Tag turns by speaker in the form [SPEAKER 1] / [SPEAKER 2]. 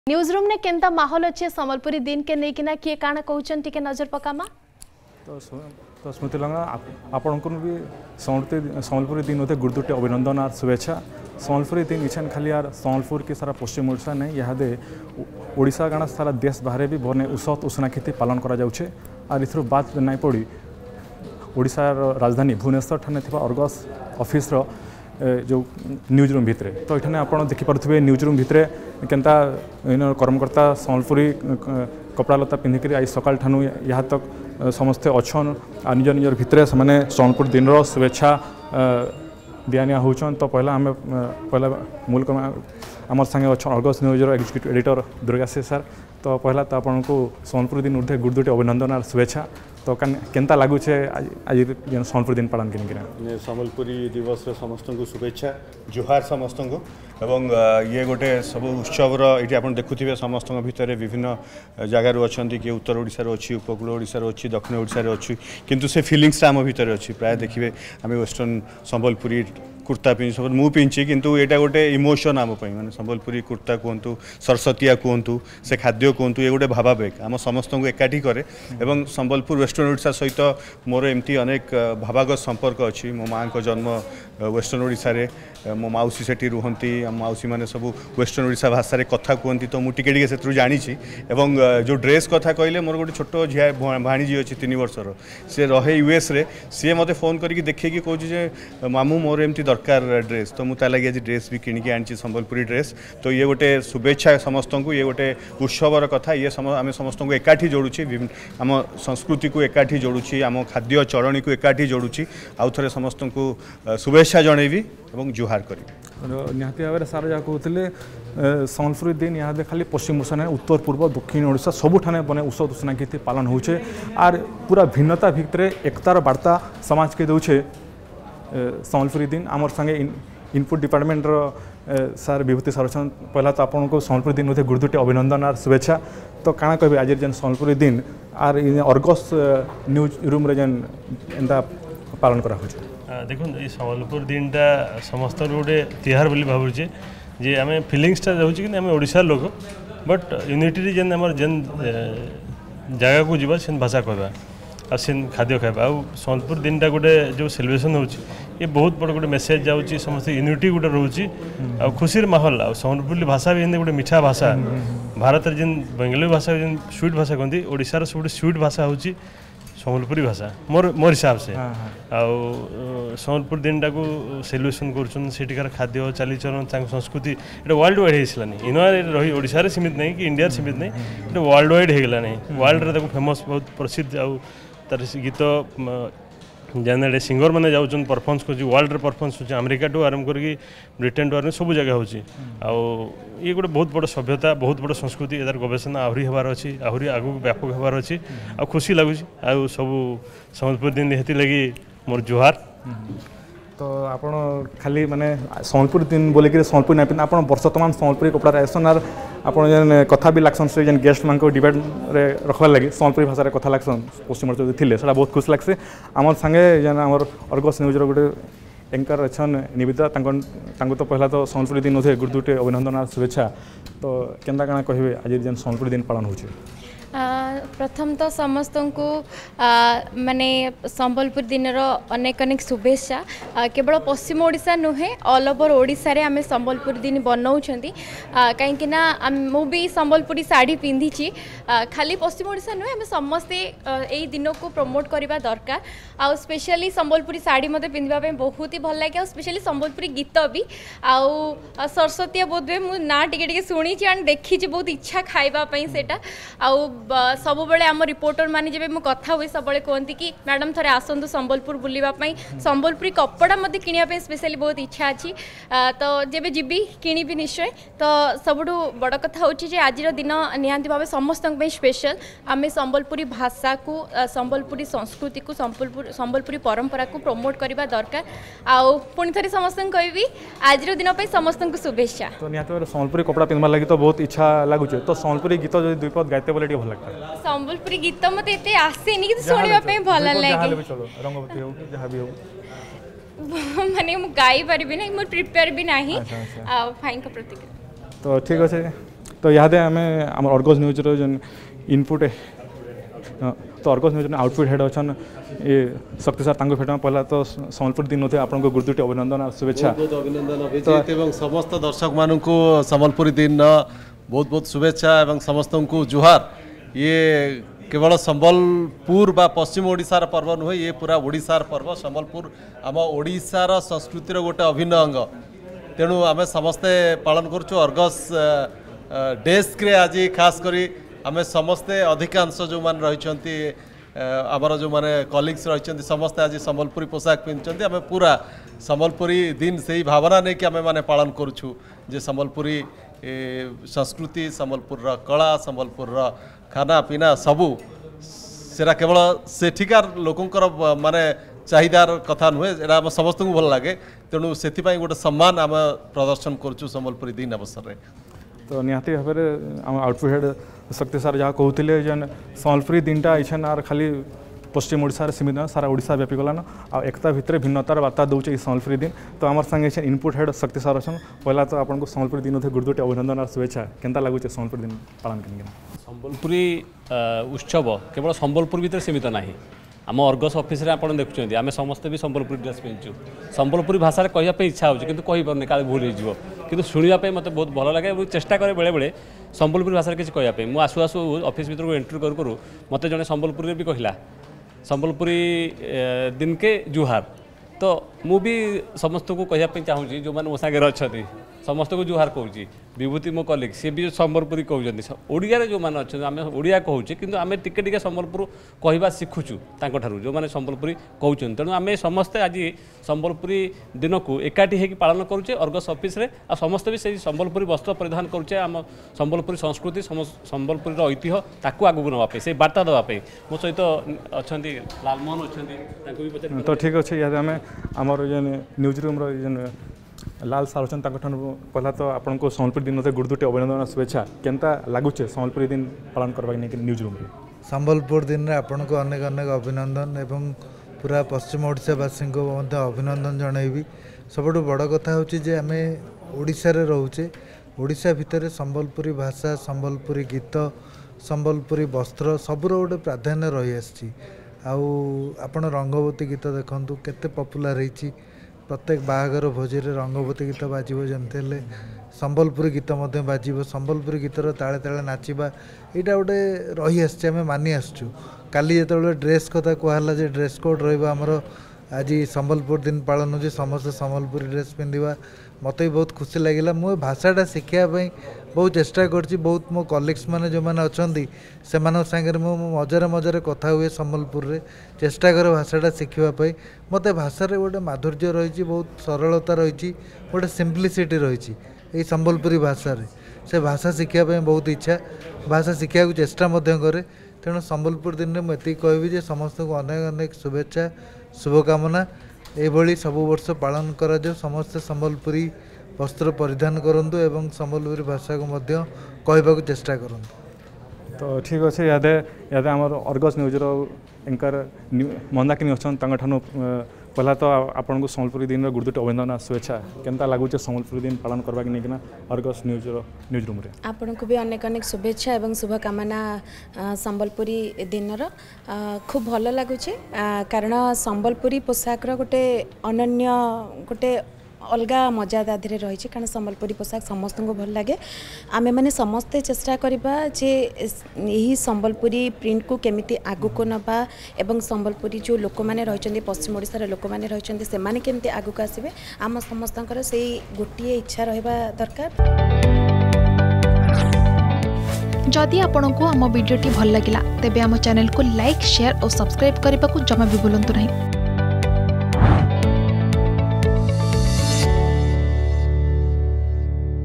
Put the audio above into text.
[SPEAKER 1] News room ने Kenta माहौल अच्छे संबलपुरी दिन के नहीं किना किए काना कहउचन टिके नजर पकामा
[SPEAKER 2] तो स्मृति लंगा आपण को भी संबलपुरी दिन होते गुरुदुटे अभिनंदन और शुभेच्छा। संबलपुरी दिन इछन खाली यार संबलपुर के सारा पश्चिम ओडिशा नहीं यहाँ ओडिशा गाना सारा देश बाहर भी बने उसत उसनाखिति पालन करा जाउछे और इथरो बात नहीं पड़ी ओडिशा राजधानी भुवनेश्वर ठाने थिबा अर्गस ऑफिस जो न्यूज रूम भितरे तो ये आप देखिपे न्यूज रूम भितरे केनता कर्मकर्ता संबलपुरी कपड़ा लता पिंधिक आज सकाल ठानु यहाँ तक समस्ते अच्छन आ निज निजर भितरे से संबलपुर दिन शुभेच्छा दिया होचन। तो पहला आम पहला मूल आम संगे अच्छन अर्गस न्यूज एग्जीक्यूटिव एडिटर दुर्गाशी सर। तो पहला तो आपन को संबलपुर दिन उठे गुरुदुटे अभिनंदन और शुभेच्छा। तो केनता लगुचे आज संबलपुर दिन पालन करें
[SPEAKER 3] संबलपुरी दिवस समस्त को शुभेच्छा जुहार समस्त को एवं ये गोटे सब उत्सवर ये आप देखुवे समस्त भितर विभिन्न जगार अच्छा किए उत्तर ओडिशार अच्छी उपकूल ओडिशार अच्छी दक्षिण ओडिशार अच्छी किंतु से फिलिंग्सटा आम भितर अच्छी प्राय देखिए आम वेस्टर्न संबलपुरी कुर्ता पिंधि सब मु पिंधि किंतु यहाँ गोटे इमोशन आम माने संबलपुरी कुर्ता कहतु सरस्वतिया कहतु से खाद्य कहतु ये गोटे भावावेग आम समस्त को एकाठी करे एवं संबलपुर वेस्टर्न ओडिशा सहित मोर एमती अनेक भावागत संपर्क अच्छी मो माँ को जन्म वेस्टर्न ओडिशा रे मो माउसी सेठी रुहंती माउसी माने सब वेस्टर्न ओडिशा भाषा रे कथा कहती तो मुझे से जानी एवं जो ड्रेस कथा कहले मोर गोटे छोट झिया भाणीजी अच्छी 3 वर्षर सी रहे यूएस रे सी मते फोन करके देखिए कहूँ मामू मोर एमती दरकार ड्रेस तो मुझे लगे आज ड्रेस भी किणिकी आनी संबलपुरी ड्रेस। तो ये गोटे शुभेच्छा समस्त को ये गोटे उत्सवर कथा ये आम समस्त को एकाठी जोड़ुची आम संस्कृति को एकाठी जोड़ुची आम खाद्य चरणी को एकाठी जोड़ुची आउ थे समस्त को शुभेच्छा जनइबी और जुहार करी
[SPEAKER 2] निहाती भाव में सार जहाँ कहते संबलपुरी दिन यहाँ खाली पश्चिम ओडिशा ना उत्तर पूर्व दक्षिण ओडिशा सबुठाने बने उसत उसनाखिति पालन होचे आर पूरा भिन्नता भितर एकतार वार्ता समाज के दौचे संबलपुरी दिन आमर संगे इनपुट डिपार्टमेंट सार विभूति सर अच्छा पहला तो आपको संबलपुरी दिन होते गुरुदुटे अभिनंदन और शुभेच्छा। तो काଣା कहबे आज जेन संबलपुरी दिन आर अर्गस न्यूज रूम रे जेन एंता पालन करा होचे
[SPEAKER 4] देखो ये संबलपुर दिनटा समस्त गोटे तिहार बोली भावुचे जे आम फिलिंग्सटा रोचे कि आम ओडिशार लोक बट यूनिटी जेन आम जेन जगह को जीवा से भाषा कहवा आ खाद्य खावा आ संबलपुर दिनटा गोटे जो सेलिब्रेशन हो बहुत बड़ गोटे मेसेज जाऊँगी समस्त यूनिटी गोटे रोचे आ खुशी माहौल आ संबलपुरी भाषा भी गोटे मिठा भाषा भारत जेन बेंगली भाषा जेन स्वीट भाषा कहते ओडिशार सब स्वीट भाषा हूँ संबलपुरी भाषा मोर हिसाब से संबलपुर दिन को सेलिब्रेशन कर खाद्य चालीचरण संस्कृति ये वर्ल्ड वाइड होलानी इन रही ओडिशा सीमित नहीं कि इंडिया सीमित नहीं ये वर्ल्ड वाइड होगलानी वर्ल्ड रे फेमस बहुत प्रसिद्ध आउ तार गीत जेने सिंगर मैंने जाऊँ परफॉर्मेंस कर वर्ल्ड परफॉर्मेंस हो अमेरिका टू आरंभ करके ब्रिटेन टू आरंभ सब जगह हो ये गोटे बहुत बड़ सभ्यता बहुत बड़ संस्कृति यार गवेषणा आहरी हबार अच्छी आहरी आगू व्यापक हबार अच्छी आ खुशी लगुच आ सब संबलपुर दिन हेती लगी मोर जुहार।
[SPEAKER 2] तो आपन खाली माने संबलपुर दिन बोले कि संबलपुर ना पिन आपन वर्ष तमाम संबलपुरी कपड़ा आसन आर आपन जेन कथा भी लागसन से जेन गेस्ट मान को डिबेट रे रखवा लगी संबलपुरी भाषा रे कथा लागसन पश्चिम ओडिशा थिले सेटा बहुत खुश लागसे। आमर संगे जेन आमर अर्गस न्यूज रो गोटे एंकर अच्छन निवेदिता तांको तो पहला तो संबलपुरी दिन होते गुरुदुटे अभिनंदन और शुभेच्छा। तो केनता काଣା कहबे आज जेन संबलपुरी दिन पालन होचे
[SPEAKER 5] प्रथम तो समस्त को माने संबलपुर दिन अनेक अनेक शुभेच्छा केवल पश्चिम ओडिशा नुहे ऑल ओवर ओडिशा रे आमे संबलपुर दिन बनाऊँगी कहीं मु भी संबलपुरी साड़ी पिंधि खाली पश्चिम ओडिशा नुहे आमे समस्ते यही दिन को प्रमोट करवा दरकार आउ स्पेशली संबलपुरी साड़ी मते पिंधवा बहुत ही भल लगे आ स्पेशली संबलपुरी गीत भी आउ सरस्वती बोध हुए मु ना टिके शुणी देखी बहुत इच्छा खावाई से आउ सब बड़े आम रिपोर्टर माने जब कथा हुए सब कहती कि मैडम थरे आसतु संबलपुर बुलवाई संबलपुरी कपड़ा मत किनापी स्पेशली बहुत इच्छा अच्छी तो जब जीवी किणी निश्चय। तो सबुठ बड़ कथा हूँ आज दिन निहांती भाव समस्त स्पेशल आम संबलपुरी भाषा को संबलपुरी संस्कृति को संबलपुरी परंपरा को प्रमोट करवा दरकार आउ पुणी थे समस्त कहबी आज दिन समस्त को शुभेच्छा।
[SPEAKER 2] तो निहांती संबलपुरी कपड़ा पिंधवा लगी तो बहुत इच्छा लगुचे तो संबलपुरी गीत जो दुई पद गाइते बोले भल लगता है
[SPEAKER 5] संबलपुरी गीत मत एते आसेनी कि सुनिबा पे भल लागे
[SPEAKER 2] रंगवती हो कि जहां भी हो
[SPEAKER 5] माने मु गाई परबी नै मु प्रिपेयर भी नाही आ फाइन का प्रतिक्रिया
[SPEAKER 2] तो ठीक अच्छे तो यादे आम आम अर्गस न्यूज जेन इनपुट तो अर्गस न्यूज आउटपुट हेड अच्छा ये शक्ति सार भेट पहला तो सम्बलपुर दिन होते आपको गुरुदुटी अभिनंदन और शुभेच्छा
[SPEAKER 6] बहुत अभिनंदन अभिजीत एवं समस्त दर्शक मानक सम्बलपुरी दिन बहुत बहुत शुभेच्छा एवं समस्त को जुहार। ये केवल सम्बलपुर बा पश्चिम ओडिशार पर्व नुहे, ये पूरा ओडिशार पर्व। सम्बलपुर आम ओडिशार संस्कृतिर गोटे अभिन्न अंग, तेणु आम समस्ते पालन करुँ। अर्गस डेस्क रे आज खास करी आम समस्ते अधिकांश जो मान रही आमर जो माने कलिग्स रही समस्ते आज सम्बलपुरी पोशाक पिंधुंट। आम पूरा सम्बलपुरी दिन से ही भावना नहीं कि आम मैंने पालन करुँ जे सम्बलपुरी संस्कृति, सम्बलपुर कला, सम्बलपुर खाना पीना सबू सेरा केवल सेठिकार लोकंकर माने चाहिदार कथा नुहे, एटा आम समस्त को भल लगे। तेणु से गोटे सम्मान आम प्रदर्शन करुँ सम्बलपुरी दिन अवसर में।
[SPEAKER 2] तो निहाती भाव में आम आउटपुट हेड शक्ति सार जहाँ कहते जेन सम्बलपुरी दिनटा इछन आर खाली पश्चिम ओडिशा सीमित न सारा ओडिशा व्यापी गलान आ एकता भितर भिन्नतार बार्ता दूचे सम्बलपुरी दिन। तो आम संगे इनपुट हेड शक्ति सार अच्छा पहला तो आपको सम्बलपुरी दिन गुरुदुटी अभिनंदन और शुभेच्छा। केनता लगुचे सम्बलपुरी दिन पालन करके?
[SPEAKER 7] सम्बलपुरी उत्सव केवल सम्बलपुर भीतर सीमित ना, आम अर्गस ऑफिस रे आपण देखुं आम समस्ते भी सम्बलपुरी ड्रेस पिंधु। सम्बलपुरी भाषा कहवाई इच्छा हो कि कहीपर का भूल हो कि शुणापी मत बहुत भल लगे। चेष्टा करे बेले बेले सम्बलपुरी भाषा किसी कहवाई। मुझे आसु आसु ऑफिस भीतर को एंट्री करूँ करूँ मत जड़े सम्बलपुरी भी कहला सम्बलपुरी दिन के जुहार। तो मु भी समस्त को कहवाई चाहूँगी जो मैंने मो सागर अच्छा समस्त को जुहार कहूँ। विभूति मो कलिग सी भी सम्बलपुरी कहते ओडिया जो मैंने अच्छा आम ओडिया कहूँ कि आम टिके सम्बलपुर कहवा शिखुचु जो मैंने सम्बलपुरी कहते। तेणु आम समस्ते आज सम्बलपुरी दिन को एकाठी होकर पालन करुचे अर्गस ऑफिस रे। आ समस्ते भी से सम्बलपुरी वस्त्र परिधान करुचे आम सम्बलपुरी संस्कृति सम्बलपुरी ऐतिह्य ताकू आगू नापे से बार्ता देवाई। मो सहित अच्छा लालमोहन अच्छा
[SPEAKER 2] तो ठीक अच्छे याद आम आमर जेन न्यूज रूम जेन लाल सार अच्छा पहला तो आपको सम्बलपुरी दिन गुरुदुटी अभिनंदन शुभेच्छा। केनता लगुचे सम्बलपुरी दिन पालन करवा न्यूज रूम?
[SPEAKER 8] सम्बलपुर दिन में आपन को अनेक अनेक अभिनंदन एवं पूरा पश्चिम ओडिशावासी को अभिनंदन जनइबी। सबुठ बड़ कथा हूँ जे आम ओडिशा रे रोचे, ओडिशा भितर सम्बलपुरी भाषा, सम्बलपुरी गीत, सम्बलपुरी वस्त्र सबुर गोटे प्राधान्य रही आसी। आपण रंगवती गीत देखु केते पॉपुलर होती। प्रत्येक बाहागर भोजी रे रंगवती गीत बाजिबो जमते सम्बलपुरी गीत बाजिबो। सम्बलपुरी गीतर ताले ताले नाचिबा यहाँ गोटे रही आसचे आम मानि आसचु। काली जो ड्रेस कथा कहला जे ड्रेस कोड रमर आज सम्बलपुर दिन पालन हो समस्त सम्बलपुरी ड्रेस पिंधा मत भी बहुत खुशी लगे। मु भाषाटा शिखापी बहुत चेष्टा करछि। बहुत मो कलिग्स मैंने जो मैंने अच्छा से मजार मजार कथा हुए सम्बलपुर रे चेष्टा करे भाषाटा शिखापी। मत भाषार गोटे माधुर्य रही, बहुत सरलता रही, गोटे सिंप्लिसिटी रही ये सम्बलपुरी भाषा रे। से भाषा शिखापी बहुत इच्छा, भाषा शिखा चेष्टा करे। तेणु सम्बलपुर दिन में मुझे कहबी जे समस्त को अनेक अनेक शुभेच्छा शुभकामना। ये सब वर्ष पालन करा जाओ। समस्त सम्बलपुरी वस्त्र परिधान करंतु एवं सम्बलपुरी भाषा को मध्य कहबा को चेष्टा करंतु।
[SPEAKER 2] तो ठीक अच्छे याद आमर अर्गस न्यूज एंकर मंदाकिनी अच्छा पहला तो आपको सम्बलपुरी दिन गुरुदुटी अभिनंदन शुभेच्छा। केनता लगुचे सम्बलपुरी दिन पालन करवा नहीं अर्गस न्यूज रूम रे?
[SPEAKER 9] आपन को भी अनेक अनेक शुभेच्छा एवं शुभकामना। सम्बलपुरी दिन खूब भल लगुचे कारण सम्बलपुरी पोशाक गोटे अनन्य गोटे अलग मजा दादे रही। कारण सम्बलपुरी पोशाक समस्त को भल लगे। आमे माने समस्ते चेष्टा करबा जे यही सम्बलपुरी प्रिंट को केमिति आगु को नबा एवं सम्बलपुरी जो लोक माने रहिचंदी पश्चिम ओडिसा लोक माने रहिचंदी से माने केमिति आगु को आसीबे आम समस्तंकर से गोटिए इच्छा रहबा दरकार।
[SPEAKER 1] जदि आपंक आम भिडी भल लगा तेब आम चैनल को लाइक शेयर और सब्सक्राइब करने को जमा भी भूलु नहीं।